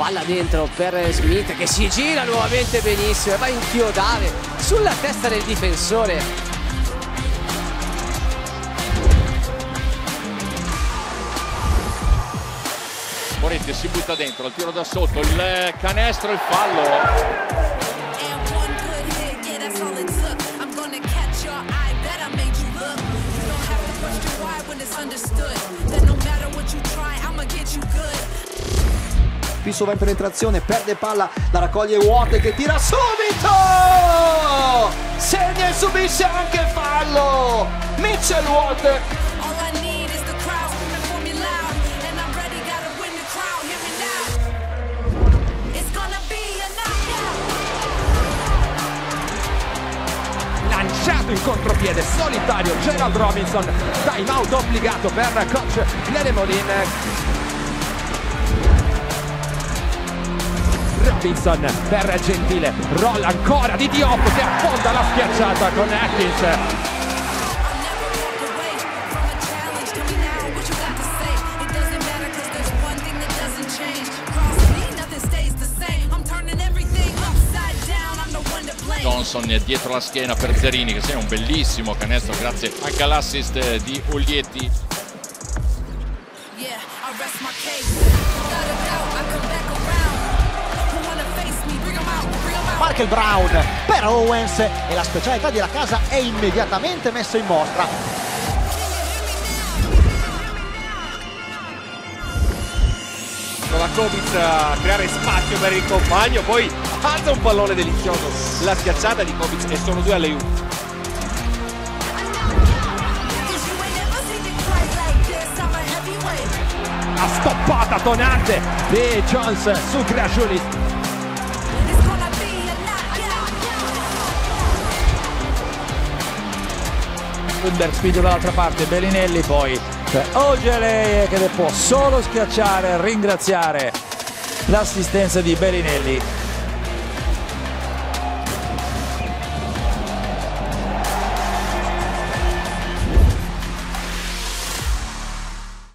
palla dentro per Smith che si gira nuovamente benissimo e va a inchiodare sulla testa del difensore. Moretti si butta dentro, il tiro da sotto, il canestro, il fallo. Pisso va in penetrazione, perde palla, la raccoglie Watt che tira subito! Segna e subisce anche il fallo! Mitchell Watt! Lanciato in contropiede solitario Gerald Robinson, time out obbligato per coach Nene Molin. Robinson per Gentile, roll ancora di Diop che affonda la schiacciata con Atkins. Johnson è dietro la schiena per Zerini che segna un bellissimo canestro grazie anche all'assist di Uglietti. Michael Brown per Owens e la specialità della casa è immediatamente messa in mostra. Prova Kovic a creare spazio per il compagno, poi alza un pallone delizioso, la schiacciata di Kovic e sono due alley-oop. La stoppata tonante di Jones su Krashulis. Underspeed dall'altra parte, Bellinelli poi per Ogilvy che può solo schiacciare, ringraziare l'assistenza di Bellinelli.